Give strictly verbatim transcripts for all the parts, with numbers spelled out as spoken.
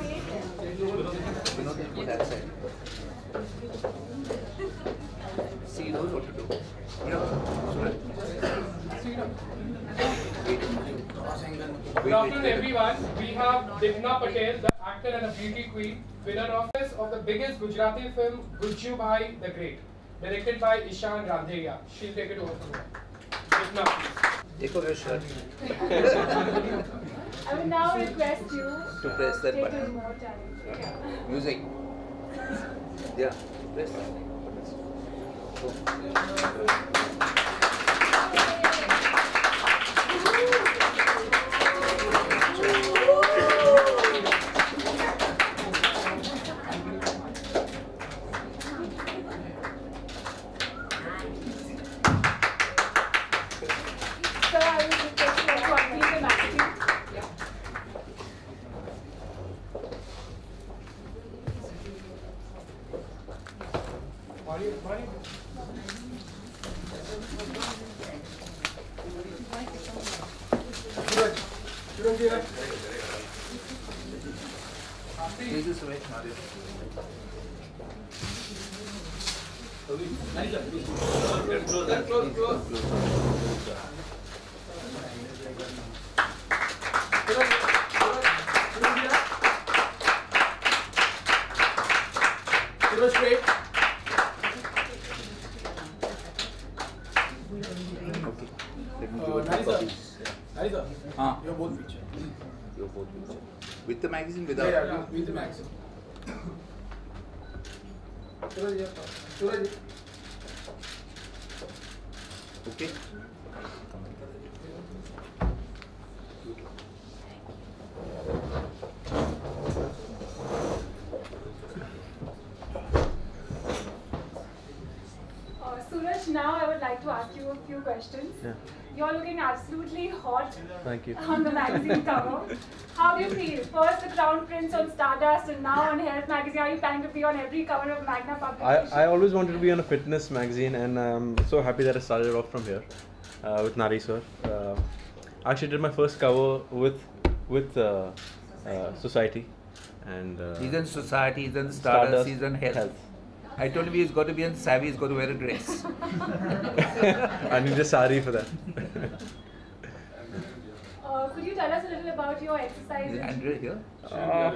Vinod, that side. See, he knows what to do. Yeah. Good afternoon, everyone. We have Divna Patel, the actor and a beauty queen, winner of of the biggest Gujarati film Gujju Bhai the Great, directed by Ishan Randheria. She'll take it over from here. Divna, please. Take off your shirt. I will now request you to press that take button. a remote challenge. Yeah. Music. Yeah, press that. So I will request you to unveil the magazine. Yeah. Mari, Mari. Suraj, Suraj ji. This is right, Mario. Close, close, close. Suraj, straight. Okay. Let me Uh, give it nice, to sir. copies. Nice, sir. Ah. You're both featured. Your both picture. With the magazine, Yeah, without? yeah, with the maximum. Suraj, yeah. Suraj. Okay. Uh, Suraj, now I would like to ask you a few questions. Yeah. You're looking absolutely hot Thank you. on the magazine cover. How do you feel? First the Crown Prince on Stardust and now on Health magazine. Are you planning to be on every cover of Magna I, publication? I always wanted to be on a fitness magazine, and I'm so happy that I started off from here uh, with Nari sir. Uh, I actually did my first cover with with uh, uh, Society, and uh, He's in Society, he's in Stardust, he's in Health. Health. I told him he's got to be in Savvy, he's got to wear a dress. I need a sari for that. Uh, could you tell us a little about your Is exercises? Andrea here? uh,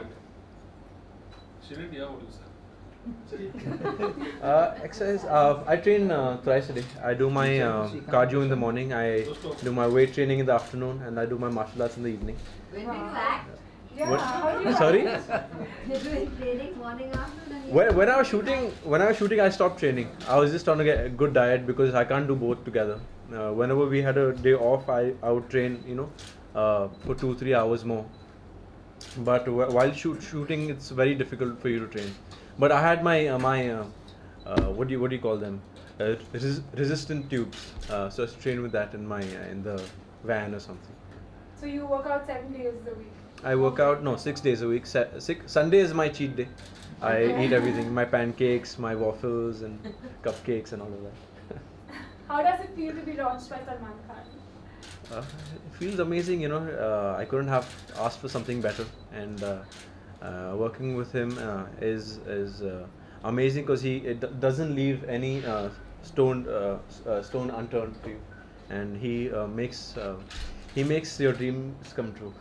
She didn't hear what you said. uh, exercise. Uh, I train uh, thrice a day. I do my uh, cardio in the morning. I do my weight training in the afternoon, and I do my martial arts in the evening. When do you act? Yeah, What? how do you Sorry? You're doing training morning, afternoon, and When, evening? when I was shooting, when I was shooting, I stopped training. I was just trying to get a good diet because I can't do both together. Uh, whenever we had a day off, I, I would train, you know, uh, for two three hours more. But wh- while shoot, shooting, it's very difficult for you to train. But I had my uh, my uh, uh, what do you what do you call them? Uh, res- resistant tubes. Uh, so I was trained with that in my uh, in the van or something. So you work out seven days a week? I work out no six days a week. Se- six, Sunday is my cheat day. I eat everything: my pancakes, my waffles, and cupcakes, and all of that. How does it feel to be launched by Salman Khan? Uh, it feels amazing, you know. Uh, I couldn't have asked for something better, and uh, uh, working with him uh, is is uh, amazing because he it d- doesn't leave any uh, stone uh, s- uh, stone unturned to you, and he uh, makes uh, he makes your dreams come true.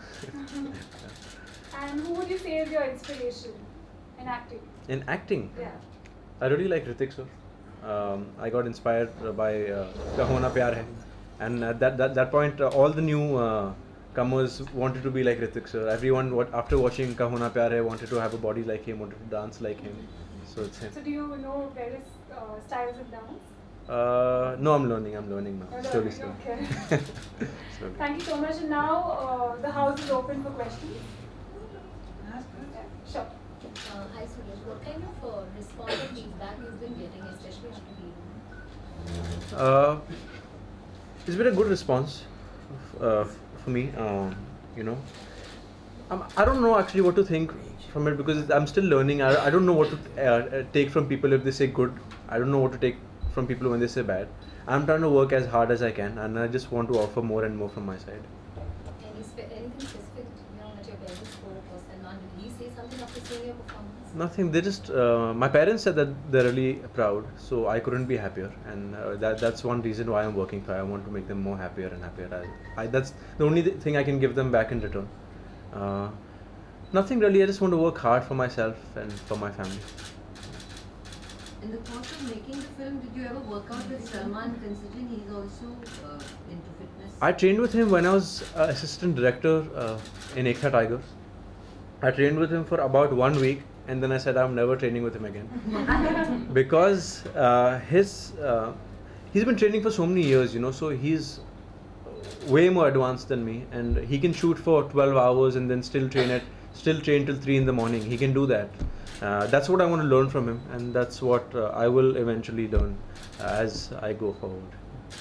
And who would you say is your inspiration in acting? In acting, Yeah. I really like Hrithik sir. Um, I got inspired uh, by uh, Kahona Pyar Hai, and at that that, that point, uh, all the new uh, comers wanted to be like Hrithik sir. Everyone, what after watching Kahona Pyar Hai, wanted to have a body like him, wanted to dance like him. So it's him. So do you know various uh, styles of dance? Uh, no, I'm learning. I'm learning now. You're Slowly, learning, slowly. okay. Slowly. Thank you so much. And now uh, the house is open for questions. Yeah, sure. Uh, hi Suraj, what kind of uh, response or feedback you've been getting, especially after being? Uh, it's been a good response uh, for me. Um, you know, um, I don't know actually what to think from it because I'm still learning. I, I don't know what to uh, uh, take from people if they say good. I don't know what to take from people when they say bad. I'm trying to work as hard as I can, and I just want to offer more and more from my side. Any spe- anything specific, you know, that your parents spoke or Salman he say something after seeing your performance? Nothing. They just. Uh, my parents said that they're really proud, so I couldn't be happier, and uh, that that's one reason why I'm working for. I want to make them more happier and happier. I, I that's the only th- thing I can give them back in return. Uh, nothing really. I just want to work hard for myself and for my family. In the course of making the film, did you ever work out with Salman, considering he's also uh, into fitness? I trained with him when I was uh, assistant director uh, in Ekta Tiger. I trained with him for about one week, and then I said I'm never training with him again because uh, his uh, he's been training for so many years, you know. So he's way more advanced than me, and he can shoot for twelve hours and then still train at still train till three in the morning. He can do that. Uh, that's what I want to learn from him, and that's what uh, I will eventually learn uh, as I go forward.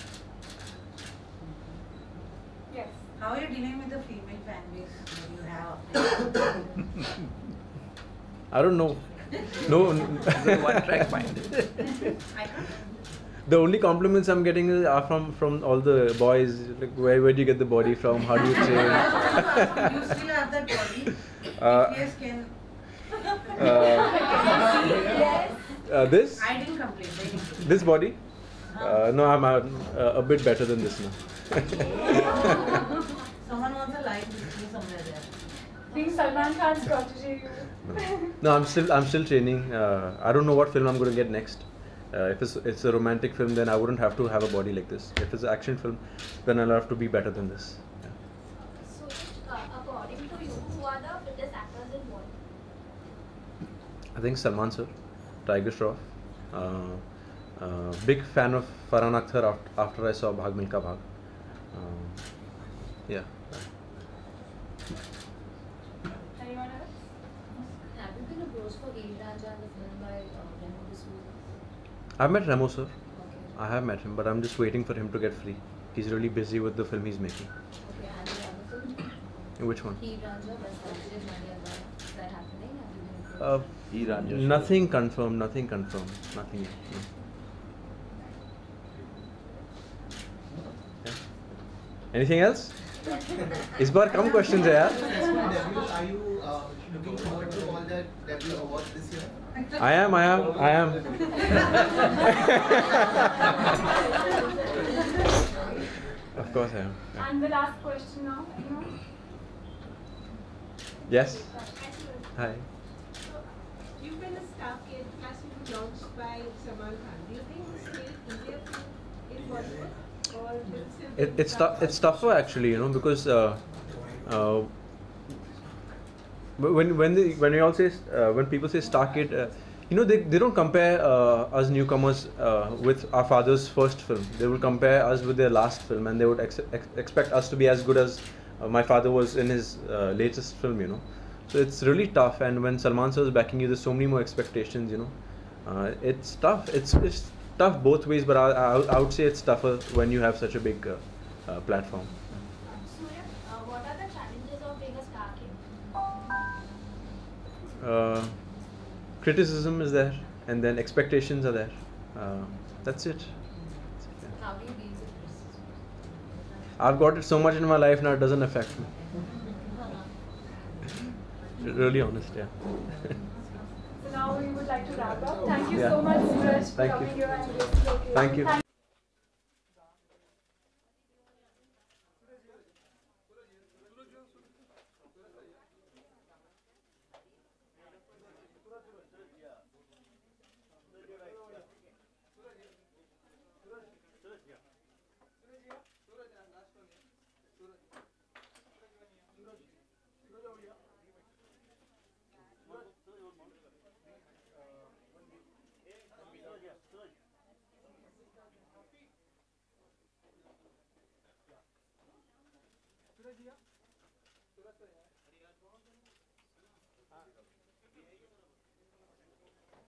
Yes. How are you dealing with the female fan base that you have? I don't know. No. One track mind. The only compliments I'm getting are from from all the boys. Like, where where do you get the body from? How do you train? You still have that body. Uh, Yes, can. uh, uh, this I didn't complain. They didn't complain. this body? Uh, no, I'm uh, a bit better than this now. Someone wants a live with me somewhere there. Being Salman Khan's protege, you. No, I'm still I'm still training. Uh, I don't know what film I'm going to get next. Uh, if it's it's a romantic film, then I wouldn't have to have a body like this. If it's an action film, then I'll have to be better than this. Yeah. So, uh, according to you, who are the fittest actors in Bollywood? I think Salman sir, Tiger Shroff. Uh, uh, big fan of Farhan Akhtar after, after I saw Bhag Milka Bhag. Um, yeah. Anyone else? Have you been approached for Heer Ranjha in the film by uh, Remo D'Souza? I've met Remo sir. Okay. I have met him, but I'm just waiting for him to get free. He's really busy with the film he's making. Okay, and the other film? Which one? Heer Ranjha, West Village, Maniaga. Is that happening? Have you been approached? Uh, Heer Ranjha. nothing confirmed. Nothing confirmed. Nothing yet. No. Yeah. Anything else? इस बार कम questions है यार. Are you uh, looking forward to all the W awards this year? I am. I am. I am. Of course I am. Yeah. And the last question now. You know? Yes. Hi. You've been a star kid, plus you were launched by Salman Khan. Do you think it's still easier to in Bollywood, or will it still It, be it's tough? tou- it's tougher actually, you know, because uh, uh, when when they, when we all say uh, when people say star kid, uh, you know, they, they don't compare uh, us newcomers uh, with our father's first film. They will compare us with their last film, and they would ex- ex- expect us to be as good as uh, my father was in his uh, latest film, you know. So it's really tough, and when Salman sir is backing you, there's so many more expectations, you know. Uh, it's tough. It's it's tough both ways, but I, I I would say it's tougher when you have such a big uh, uh, platform. Surya, uh, what are the challenges of being a star kid? Uh, criticism is there, and then expectations are there. Uh, that's it. That's it, yeah. How do you deal with this? I've got it so much in my life now; it doesn't affect me. Really honest, yeah. So now we would like to wrap up. Thank you Yeah. so much, Suraj, for Thank you. coming here and gracing the occasion. Thank you. Suraj, yeah? Suraj, sir, yeah.